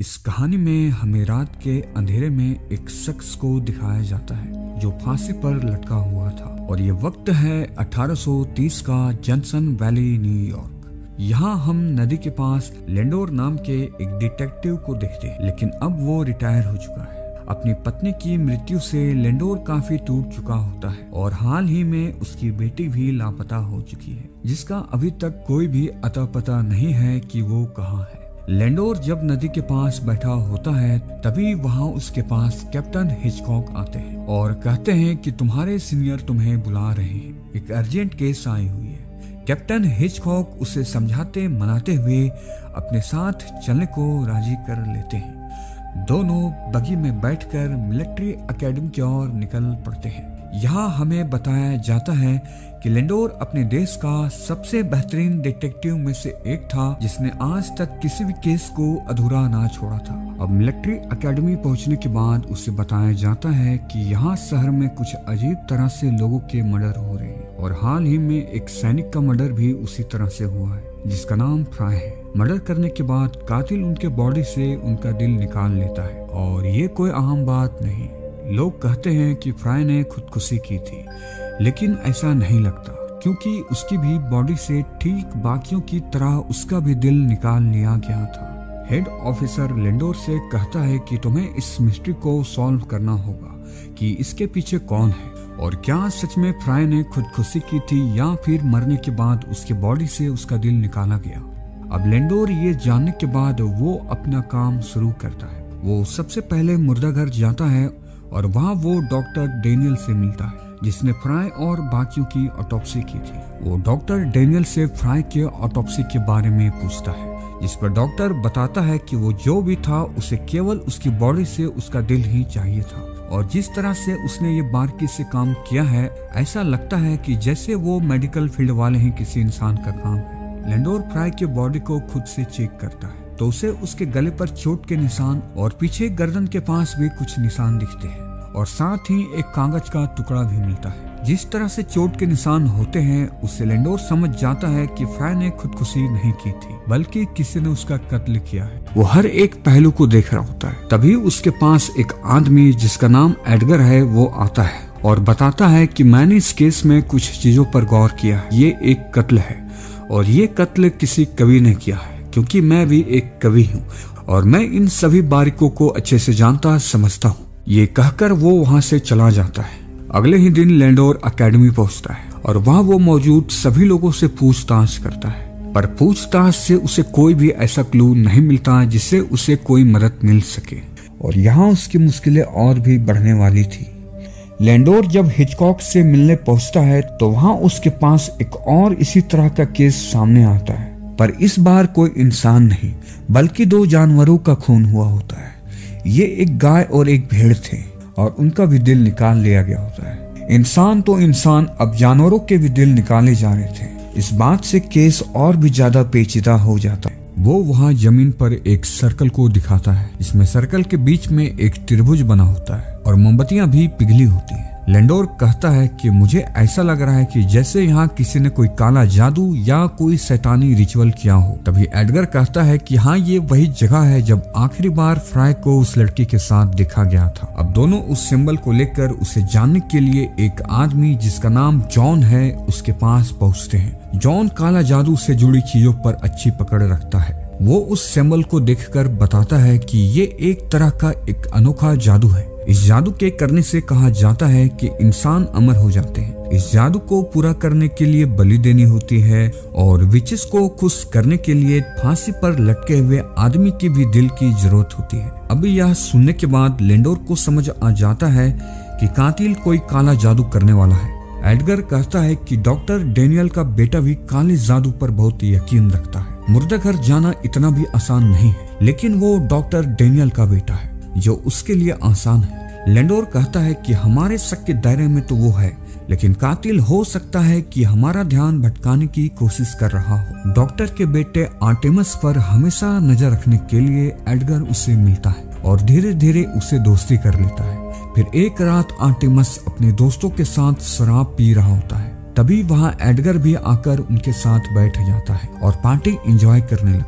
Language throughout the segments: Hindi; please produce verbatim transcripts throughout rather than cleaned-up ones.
इस कहानी में हमें रात के अंधेरे में एक शख्स को दिखाया जाता है जो फांसी पर लटका हुआ था और ये वक्त है अठारह सौ तीस का जॉनसन वैली, न्यूयॉर्क। यहाँ हम नदी के पास लेंडोर नाम के एक डिटेक्टिव को देखते हैं, लेकिन अब वो रिटायर हो चुका है। अपनी पत्नी की मृत्यु से लेंडोर काफी टूट चुका होता है और हाल ही में उसकी बेटी भी लापता हो चुकी है, जिसका अभी तक कोई भी अता पता नहीं है कि वो कहाँ है। लेंडोर जब नदी के पास बैठा होता है तभी वहाँ उसके पास कैप्टन हिचकॉक आते हैं और कहते हैं कि तुम्हारे सीनियर तुम्हें बुला रहे हैं, एक अर्जेंट केस आई हुई है। कैप्टन हिचकॉक उसे समझाते मनाते हुए अपने साथ चलने को राजी कर लेते हैं। दोनों बगी में बैठकर मिलिट्री एकेडमी की ओर निकल पड़ते हैं। यहाँ हमें बताया जाता है कि लेंडोर अपने देश का सबसे बेहतरीन डिटेक्टिव में से एक था, जिसने आज तक किसी भी केस को अधूरा ना छोड़ा था। अब मिलिट्री एकेडमी पहुंचने के बाद उसे बताया जाता है कि यहाँ शहर में कुछ अजीब तरह से लोगों के मर्डर हो रहे हैं और हाल ही में एक सैनिक का मर्डर भी उसी तरह से हुआ है, जिसका नाम फ्राई है। मर्डर करने के बाद कातिल उनके बॉडी से उनका दिल निकाल लेता है और ये कोई आम बात नहीं। लोग कहते हैं कि फ्राई ने खुदकुशी की थी, लेकिन ऐसा नहीं लगता, क्योंकि उसकी भी बॉडी से ठीक बाकियों की तरह उसका भी दिल निकाल लिया गया था। हेड ऑफिसर लेंडोर से कहता है कि तुम्हें इस मिस्ट्री को सॉल्व करना होगा कि इसके पीछे कौन है और क्या सच में फ्राई ने खुदकुशी की थी या फिर मरने के बाद उसके बॉडी से उसका दिल निकाला गया। अब लेंडोर ये जानने के बाद वो अपना काम शुरू करता है। वो सबसे पहले मुर्दाघर जाता है और वहाँ वो डॉक्टर डेनियल से मिलता है, जिसने फ्राई और बाकियों की ऑटोप्सी की थी। वो डॉक्टर डेनियल से फ्राई के ऑटोप्सी के बारे में पूछता है, जिस पर डॉक्टर बताता है कि वो जो भी था उसे केवल उसकी बॉडी से उसका दिल ही चाहिए था और जिस तरह से उसने ये बारीकी से काम किया है ऐसा लगता है कि जैसे वो मेडिकल फील्ड वाले ही किसी इंसान का काम है। लेंडोर फ्राई के बॉडी को खुद से चेक करता है तो उसे उसके गले पर चोट के निशान और पीछे गर्दन के पास भी कुछ निशान दिखते हैं और साथ ही एक कागज का टुकड़ा भी मिलता है। जिस तरह से चोट के निशान होते हैं उससे लेंडोर समझ जाता है कि फ्राई ने खुदकुशी नहीं की थी, बल्कि किसी ने उसका कत्ल किया है। वो हर एक पहलू को देख रहा होता है। तभी उसके पास एक आदमी जिसका नाम एडगर है वो आता है और बताता है कि मैंने इस केस में कुछ चीजों पर गौर किया है। ये एक कत्ल है और ये कत्ल किसी कवि ने किया है, क्योंकि मैं भी एक कवि हूँ और मैं इन सभी बारीकों को अच्छे से जानता समझता हूँ। ये कहकर वो वहाँ से चला जाता है। अगले ही दिन लेंडोर एकेडमी पहुँचता है और वहाँ वो मौजूद सभी लोगों से पूछताछ करता है, पर पूछताछ से उसे कोई भी ऐसा क्लू नहीं मिलता जिससे उसे कोई मदद मिल सके और यहाँ उसकी मुश्किलें और भी बढ़ने वाली थी। लेंडोर जब हिचकॉक से मिलने पहुंचता है तो वहाँ उसके पास एक और इसी तरह का केस सामने आता है, पर इस बार कोई इंसान नहीं बल्कि दो जानवरों का खून हुआ होता है। ये एक गाय और एक भेड़ थे और उनका भी दिल निकाल लिया गया होता है। इंसान तो इंसान, अब जानवरों के भी दिल निकाले जा रहे थे। इस बात से केस और भी ज्यादा पेचीदा हो जाता है। वो वहाँ जमीन पर एक सर्कल को दिखाता है, इसमें सर्कल के बीच में एक त्रिभुज बना होता है और मोमबत्तियां भी पिघली होती हैं। लेंडोर कहता है कि मुझे ऐसा लग रहा है कि जैसे यहाँ किसी ने कोई काला जादू या कोई शैतानी रिचुअल किया हो। तभी एडगर कहता है कि हाँ, ये वही जगह है जब आखिरी बार फ्राई को उस लड़की के साथ देखा गया था। अब दोनों उस सिंबल को लेकर उसे जानने के लिए एक आदमी जिसका नाम जॉन है उसके पास पहुँचते हैं। जॉन काला जादू से जुड़ी चीजों पर अच्छी पकड़ रखता है। वो उस सिंबल को देखकर बताता है कि ये एक तरह का एक अनोखा जादू है। इस जादू के करने से कहा जाता है कि इंसान अमर हो जाते हैं। इस जादू को पूरा करने के लिए बलि देनी होती है और विचेस को खुश करने के लिए फांसी पर लटके हुए आदमी की भी दिल की जरूरत होती है। अब यह सुनने के बाद लेंडोर को समझ आ जाता है कि कातिल कोई काला जादू करने वाला है। एडगर कहता है कि डॉक्टर डेनियल का बेटा भी काले जादू पर बहुत यकीन रखता है। मुर्दाघर जाना इतना भी आसान नहीं है, लेकिन वो डॉक्टर डेनियल का बेटा है जो उसके लिए आसान है। लेंडोर कहता है कि हमारे शक के दायरे में तो वो है, लेकिन कातिल हो सकता है कि हमारा ध्यान भटकाने की कोशिश कर रहा हो। डॉक्टर के बेटे आर्टेमस पर हमेशा नजर रखने के लिए एडगर उससे मिलता है और धीरे धीरे उसे दोस्ती कर लेता है। फिर एक रात आर्टेमस अपने दोस्तों के साथ शराब पी रहा होता है। तभी वहाँ एडगर भी आकर उनके साथ बैठ जाता है और पार्टी एंजॉय करने लगता है।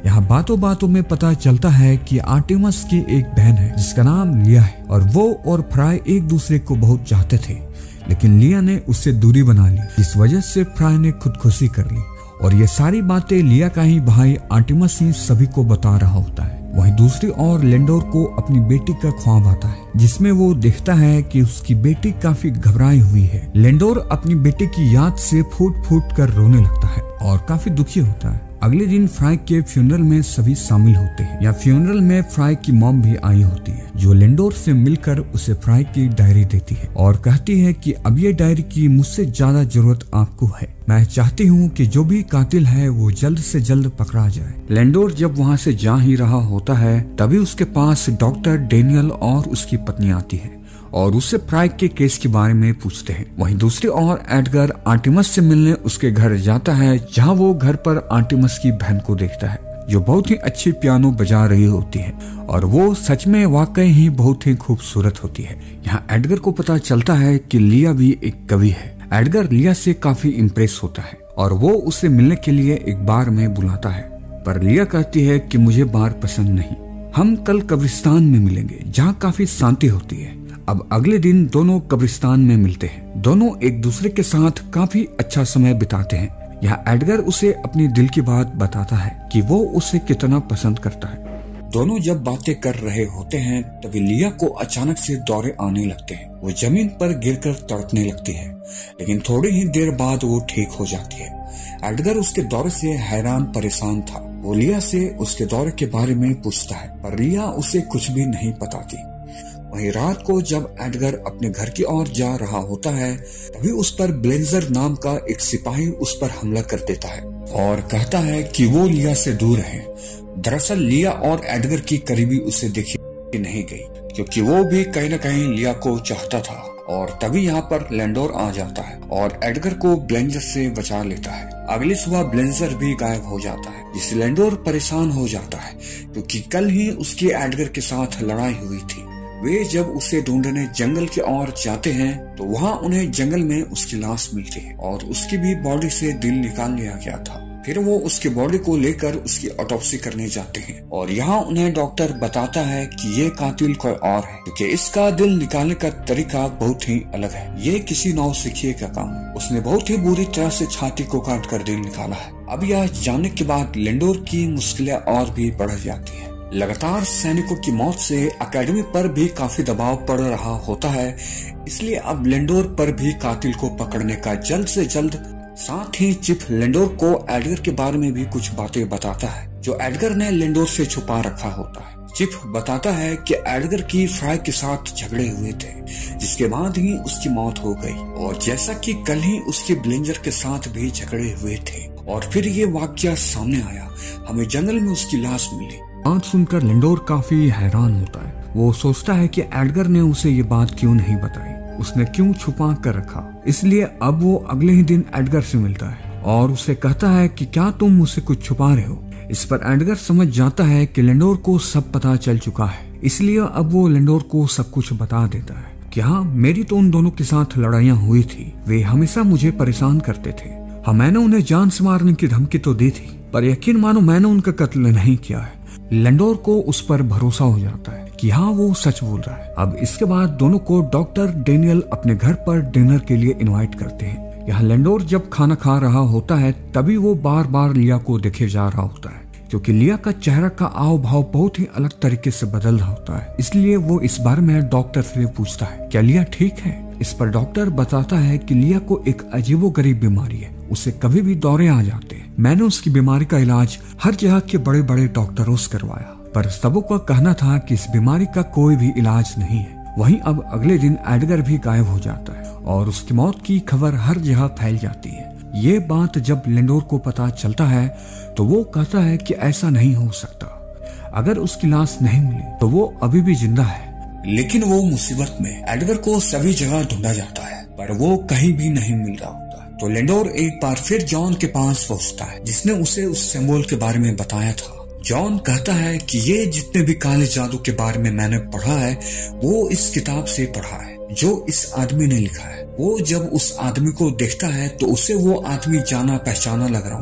यहाँ बातों बातों में पता चलता है कि आर्टेमिस की एक बहन है जिसका नाम लिया है और वो और फ्राई एक दूसरे को बहुत चाहते थे, लेकिन लिया ने उससे दूरी बना ली, इस वजह से फ्राई ने खुदकुशी कर ली। और ये सारी बातें लिया का ही भाई आर्टेमिस ही सभी को बता रहा होता है। वहीं दूसरी ओर लेंडोर को अपनी बेटी का ख्वाब आता है जिसमें वो देखता है कि उसकी बेटी काफी घबराई हुई है। लेंडोर अपनी बेटी की याद से फूट फूट कर रोने लगता है और काफी दुखी होता है। अगले दिन फ्राई के फ्यूनरल में सभी शामिल होते हैं। या फ्यूनरल में फ्राई की मॉम भी आई होती है जो लेंडोर से मिलकर उसे फ्राई की डायरी देती है और कहती है कि अब ये डायरी की मुझसे ज्यादा जरूरत आपको है। मैं चाहती हूँ कि जो भी कातिल है वो जल्द से जल्द पकड़ा जाए। लेंडोर जब वहाँ से जा ही रहा होता है तभी उसके पास डॉक्टर डेनियल और उसकी पत्नी आती है और उससे फ्राई के केस के बारे में पूछते हैं। वहीं दूसरी ओर एडगर आर्टेमिस से मिलने उसके घर जाता है जहां वो घर पर आर्टेमिस की बहन को देखता है जो बहुत ही अच्छी पियानो बजा रही होती है और वो सच में वाकई ही बहुत ही खूबसूरत होती है। यहाँ एडगर को पता चलता है कि लिया भी एक कवि है। एडगर लिया से काफी इम्प्रेस होता है और वो उसे मिलने के लिए एक बार में बुलाता है, पर लिया कहती है कि मुझे बार पसंद नहीं, हम कल कब्रिस्तान में मिलेंगे जहाँ काफी शांति होती है। अब अगले दिन दोनों कब्रिस्तान में मिलते हैं। दोनों एक दूसरे के साथ काफी अच्छा समय बिताते हैं। यहाँ एडगर उसे अपनी दिल की बात बताता है कि वो उसे कितना पसंद करता है। दोनों जब बातें कर रहे होते हैं तभी लिया को अचानक से दौरे आने लगते हैं। वो जमीन पर गिरकर तड़पने लगती है, लेकिन थोड़ी ही देर बाद वो ठीक हो जाती है। एडगर उसके दौरे से हैरान परेशान था। वो लिया से उसके दौरे के बारे में पूछता है, पर लिया उसे कुछ भी नहीं बताती। वहीं रात को जब एडगर अपने घर की ओर जा रहा होता है तभी उस पर ब्लेंजर नाम का एक सिपाही उस पर हमला कर देता है और कहता है कि वो लिया से दूर है। दरअसल लिया और एडगर की करीबी उसे देखी नहीं गई क्योंकि वो भी कहीं न कहीं लिया को चाहता था। और तभी यहाँ पर लेंडोर आ जाता है और एडगर को ब्लेंजर से बचा लेता है। अगली सुबह ब्लेंजर भी गायब हो जाता है जिससे लेंडोर परेशान हो जाता है क्योंकि कल ही उसकी एडगर के साथ लड़ाई हुई थी। वे जब उसे ढूंढने जंगल की ओर जाते हैं तो वहाँ उन्हें जंगल में उसकी लाश मिलती है और उसकी भी बॉडी से दिल निकाल लिया गया था। फिर वो उसकी बॉडी को लेकर उसकी ऑटोप्सी करने जाते हैं और यहाँ उन्हें डॉक्टर बताता है कि ये कातिल कोई और है क्योंकि इसका दिल निकालने का तरीका बहुत ही अलग है। ये किसी नौसिखिए का काम है। उसने बहुत ही बुरी तरह से छाती को काट कर दिल निकाला है। अब यह जानने के बाद लेंडोर की मुश्किलें और भी बढ़ जाती है। लगातार सैनिकों की मौत से एकेडमी पर भी काफी दबाव पड़ रहा होता है, इसलिए अब लेंडोर पर भी कातिल को पकड़ने का जल्द से जल्द। साथ ही चिफ लेंडोर को एडगर के बारे में भी कुछ बातें बताता है जो एडगर ने लेंडोर से छुपा रखा होता है। चिफ बताता है कि एडगर की फ्राई के साथ झगड़े हुए थे जिसके बाद ही उसकी मौत हो गई और जैसा कि कल ही उसके ब्लेंजर के साथ भी झगड़े हुए थे और फिर ये वाकया सामने आया, हमें जंगल में उसकी लाश मिली। बात सुनकर लेंडोर काफी हैरान होता है। वो सोचता है कि एडगर ने उसे ये बात क्यों नहीं बताई, उसने क्यों छुपा कर रखा। इसलिए अब वो अगले ही दिन एडगर से मिलता है और उसे कहता है कि क्या तुम मुझसे कुछ छुपा रहे हो। इस पर एडगर समझ जाता है कि लेंडोर को सब पता चल चुका है, इसलिए अब वो लेंडोर को सब कुछ बता देता है कि हाँ, मेरी तो उन दोनों के साथ लड़ाइयाँ हुई थी, वे हमेशा मुझे परेशान करते थे। हाँ, मैंने उन्हें जान से मारने की धमकी तो दी थी, पर यकीन मानो मैंने उनका कत्ल नहीं किया है। लेंडोर को उस पर भरोसा हो जाता है कि हाँ, वो सच बोल रहा है। अब इसके बाद दोनों को डॉक्टर डेनियल अपने घर पर डिनर के लिए इनवाइट करते हैं। यहाँ लेंडोर जब खाना खा रहा होता है तभी वो बार बार लिया को देखे जा रहा होता है क्योंकि लिया का चेहरा का आव भाव बहुत ही अलग तरीके से बदल रहा होता है। इसलिए वो इस बारे में डॉक्टर से पूछता है, क्या लिया ठीक है। इस पर डॉक्टर बताता है कि लिया को एक अजीबोगरीब बीमारी है, उसे कभी भी दौरे आ जाते हैं। मैंने उसकी बीमारी का इलाज हर जगह के बड़े बड़े डॉक्टरों से करवाया, पर सबों का कहना था कि इस बीमारी का कोई भी इलाज नहीं है। वहीं अब अगले दिन एडगर भी गायब हो जाता है और उसकी मौत की खबर हर जगह फैल जाती है। ये बात जब लेंडोर को पता चलता है तो वो कहता है कि ऐसा नहीं हो सकता, अगर उसकी लाश नहीं मिली तो वो अभी भी जिंदा है। लेकिन वो मुसीबत में एडगर को सभी जगह ढूंढा जाता है पर वो कहीं भी नहीं मिल रहा होता। तो लेंडोर एक बार फिर जॉन के पास पहुंचता है जिसने उसे उस सिंबल के बारे में बताया था। जॉन कहता है कि ये जितने भी काले जादू के बारे में मैंने पढ़ा है वो इस किताब से पढ़ा है जो इस आदमी ने लिखा है। वो जब उस आदमी को देखता है तो उसे वो आदमी जाना पहचाना लग रहा होता है।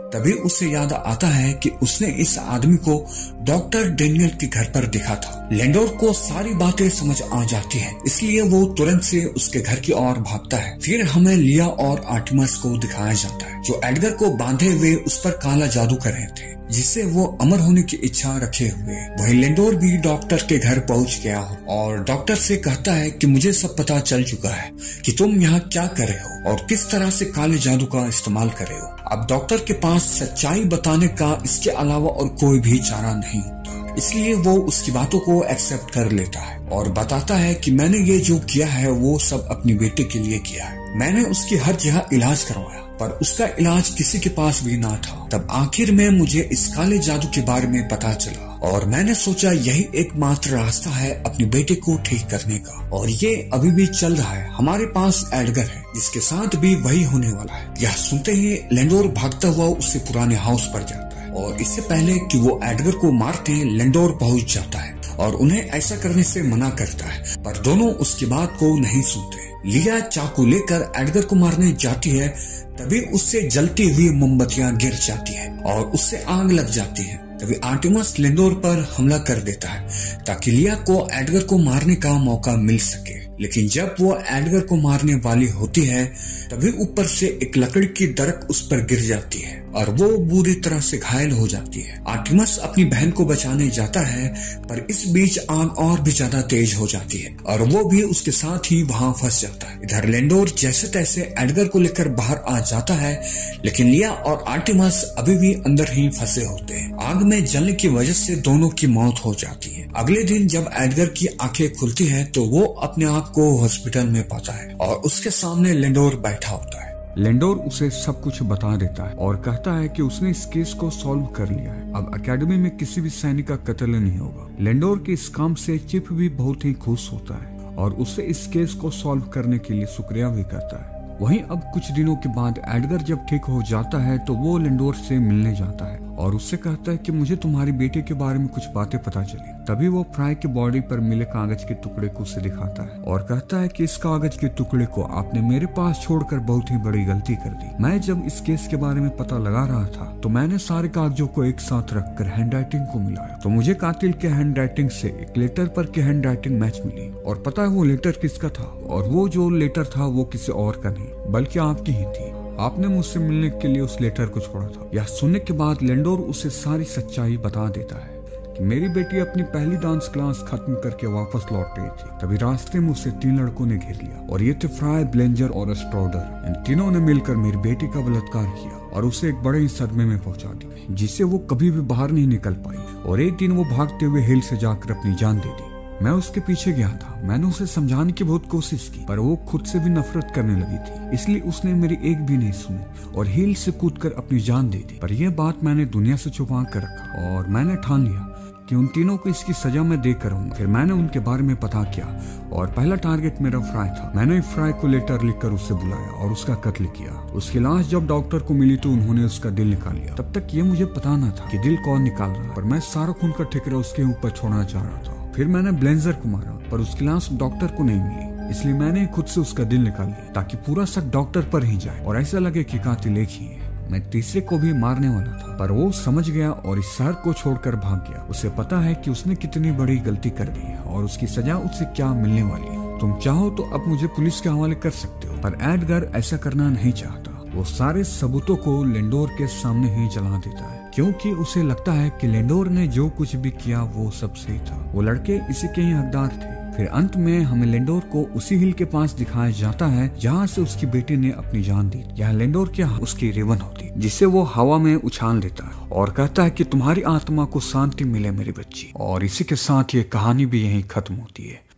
तभी उसे याद आता है कि उसने इस आदमी को डॉक्टर डेनियल के घर पर देखा था। लेंडोर को सारी बातें समझ आ जाती है, इसलिए वो तुरंत से उसके घर की ओर भागता है। फिर हमें लिया और आर्टेमिस को दिखाया जाता है जो एडगर को बांधे हुए उस पर काला जादू कर रहे थे, जिससे वो अमर होने की इच्छा रखे हुए। वही लेंडोर भी डॉक्टर के घर पहुंच गया हो और डॉक्टर से कहता है कि मुझे सब पता चल चुका है कि तुम यहाँ क्या कर रहे हो और किस तरह से काले जादू का इस्तेमाल कर रहे हो। अब डॉक्टर के पास सच्चाई बताने का इसके अलावा और कोई भी चारा नहीं होता, इसलिए वो उसकी बातों को एक्सेप्ट कर लेता है और बताता है कि मैंने ये जो किया है वो सब अपनी बेटे के लिए किया है। मैंने उसकी हर जगह इलाज करवाया पर उसका इलाज किसी के पास भी ना था। तब आखिर में मुझे इस काले जादू के बारे में पता चला और मैंने सोचा यही एकमात्र रास्ता है अपने बेटे को ठीक करने का, और ये अभी भी चल रहा है। हमारे पास एडगर है जिसके साथ भी वही होने वाला है। यह सुनते ही लेंडोर भागता हुआ उससे पुराने हाउस पर जाता है और इससे पहले कि वो एडगर को मारते लेंडोर पहुंच जाता है और उन्हें ऐसा करने से मना करता है, पर दोनों उसकी बात को नहीं सुनते। लिया चाकू लेकर एडगर को मारने जाती है, तभी उससे जलती हुई मोमबत्तियां गिर जाती है और उससे आग लग जाती है। तभी आर्टेमिस लेंडोर पर हमला कर देता है ताकि लिया को एडगर को मारने का मौका मिल सके, लेकिन जब वो एडगर को मारने वाली होती है तभी ऊपर से एक लकड़ी की दरक उस पर गिर जाती है और वो बुरी तरह से घायल हो जाती है। आर्टेमिस अपनी बहन को बचाने जाता है पर इस बीच आग और भी ज्यादा तेज हो जाती है और वो भी उसके साथ ही वहां फंस जाता है। इधर लेंडोर जैसे तैसे एडगर को लेकर बाहर आ जाता है, लेकिन लिया और आर्टेमिस अभी भी अंदर ही फंसे होते हैं। आग में जलने की वजह से दोनों की मौत हो जाती है। अगले दिन जब एडगर की आंखें खुलती है तो वो अपने आप को हॉस्पिटल में पाता है और उसके सामने लेंडोर बैठा होता है। लेंडोर उसे सब कुछ बता देता है और कहता है कि उसने इस केस को सॉल्व कर लिया है। अब एकेडमी में किसी भी सैनिक का कत्ल नहीं होगा। लेंडोर के इस काम से चिप भी बहुत ही खुश होता है और उससे इस केस को सॉल्व करने के लिए शुक्रिया भी करता है। वहीं अब कुछ दिनों के बाद एडगर जब ठीक हो जाता है तो वो लेंडोर से मिलने जाता है और उससे कहता है कि मुझे तुम्हारी बेटे के बारे में कुछ बातें पता चली। तभी वो फ्राई की बॉडी पर मिले कागज के टुकड़े को उसे दिखाता है और कहता है कि इस कागज के टुकड़े को आपने मेरे पास छोड़कर बहुत ही बड़ी गलती कर दी। मैं जब इस केस के बारे में पता लगा रहा था तो मैंने सारे कागजों को एक साथ रखकर हैंड राइटिंग को मिलाया, तो मुझे कातिल के हैंड राइटिंग से एक लेटर पर की हैंड राइटिंग मैच मिली और पता है वो लेटर किसका था, और वो जो लेटर था वो किसी और का नहीं बल्कि आपकी ही थी। आपने मुझसे मिलने के लिए उस लेटर को छोड़ा था। यह सुनने के बाद लेंडोर उसे सारी सच्चाई बता देता है कि मेरी बेटी अपनी पहली डांस क्लास खत्म करके वापस लौट रही थी। तभी रास्ते में उसे तीन लड़कों ने घेर लिया और ये थे फ्राई, ब्लेंजर और स्ट्रोडर। इन तीनों ने मिलकर मेरी बेटी का बलात्कार किया और उसे एक बड़े सदमे में पहुंचा दी, जिससे वो कभी भी बाहर नहीं निकल पाई और एक दिन वो भागते हुए हिल से जाकर अपनी जान दे दी। मैं उसके पीछे गया था। मैंने उसे समझाने की बहुत कोशिश की पर वो खुद से भी नफरत करने लगी थी, इसलिए उसने मेरी एक भी नहीं सुनी और हिल से कूदकर अपनी जान दे दी। पर यह बात मैंने दुनिया से छुपा कर रखा और मैंने ठान लिया कि उन तीनों को इसकी सजा मैं दे कर रहूंगा। फिर मैंने उनके बारे में पता किया और पहला टारगेट मेरा फ्राई था। मैंने फ्राई को लेटर लिखकर उससे बुलाया और उसका कत्ल किया। उसकी लाश जब डॉक्टर को मिली तो उन्होंने उसका दिल निकाल लिया। तब तक ये मुझे पता न था कि दिल कौन निकाल रहा है, पर मैं सारा खून का ठिकरा उसके ऊपर छोड़ना चाह रहा था। फिर मैंने ब्लेंजर को मारा पर उसकी लाश डॉक्टर को नहीं मिली, इसलिए मैंने खुद से उसका दिल निकाल लिया ताकि पूरा शक डॉक्टर पर ही जाए और ऐसा लगे कि कातिल एक ही है। मैं तीसरे को भी मारने वाला था पर वो समझ गया और इस शहर को छोड़कर भाग गया। उसे पता है कि उसने कितनी बड़ी गलती कर दी है और उसकी सजा उसे क्या मिलने वाली है। तुम चाहो तो अब मुझे पुलिस के हवाले कर सकते हो, पर एडगर ऐसा करना नहीं चाहता। वो सारे सबूतों को लेंडोर के सामने ही जला देता है क्योंकि उसे लगता है कि लेंडोर ने जो कुछ भी किया वो सब सही था। वो लड़के इसी के ही हकदार थे। फिर अंत में हमें लेंडोर को उसी हिल के पास दिखाया जाता है जहाँ से उसकी बेटी ने अपनी जान दी। यह लेंडोर की उसकी रिबन होती जिसे वो हवा में उछाल देता है और कहता है कि तुम्हारी आत्मा को शांति मिले मेरी बच्ची। और इसी के साथ ये कहानी भी यहीं खत्म होती है।